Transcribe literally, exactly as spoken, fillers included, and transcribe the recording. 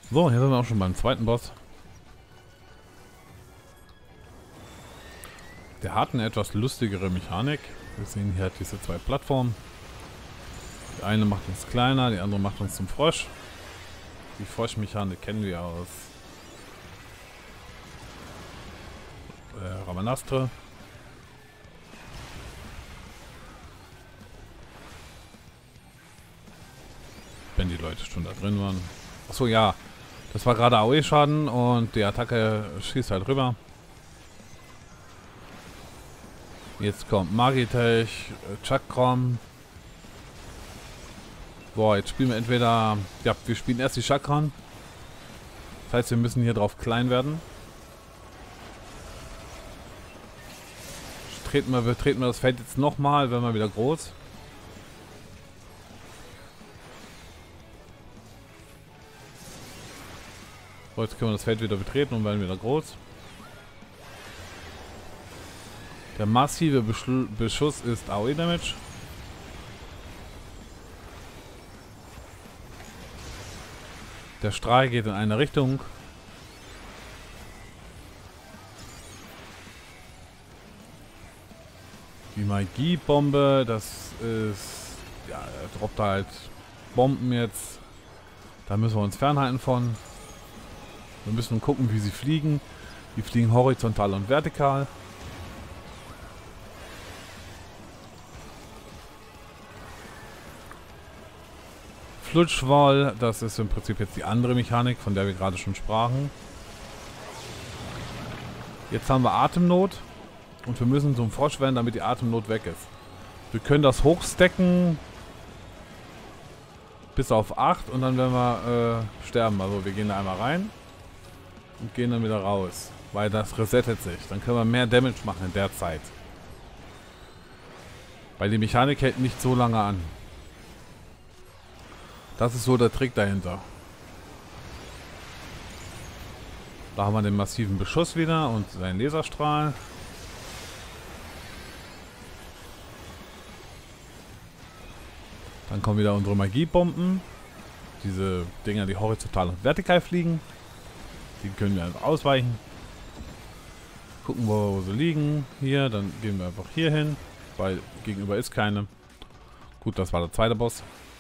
So, hier sind wir auch schon beim zweiten Boss. Der hat eine etwas lustigere Mechanik. Wir sehen hier diese zwei Plattformen. Die eine macht uns kleiner, die andere macht uns zum Frosch. Die Froschmechanik kennen wir aus äh, Ramanastre. Wenn die Leute schon da drin waren. Achso, ja. Das war gerade A O E-Schaden und die Attacke schießt halt rüber. Jetzt kommt Magitech, Chakram. Boah, jetzt spielen wir entweder... Ja, wir spielen erst die Chakran. Das heißt, wir müssen hier drauf klein werden. Treten wir, wir treten wir das Feld jetzt nochmal, werden wir wieder groß. So, jetzt können wir das Feld wieder betreten und werden wieder groß. Der massive Beschl Beschuss ist A O E-Damage. Der Strahl geht in eine Richtung. Die Magiebombe, das ist... Ja, er droppt halt Bomben jetzt. Da müssen wir uns fernhalten von. Wir müssen gucken, wie sie fliegen. Die fliegen horizontal und vertikal. Flutschwall, das ist im Prinzip jetzt die andere Mechanik, von der wir gerade schon sprachen. Jetzt haben wir Atemnot und wir müssen zum Frosch werden, damit die Atemnot weg ist. Wir können das hochstacken bis auf acht und dann werden wir äh, sterben. Also wir gehen da einmal rein und gehen dann wieder raus, weil das resettet sich. Dann können wir mehr Damage machen in der Zeit. Weil die Mechanik hält nicht so lange an. Das ist so der Trick dahinter. Da haben wir den massiven Beschuss wieder und seinen Laserstrahl. Dann kommen wieder unsere Magiebomben. Diese Dinger, die horizontal und vertikal fliegen. Die können wir einfach ausweichen. Gucken, wo, wo sie liegen. Hier, dann gehen wir einfach hier hin, weil gegenüber ist keine. Gut, das war der zweite Boss.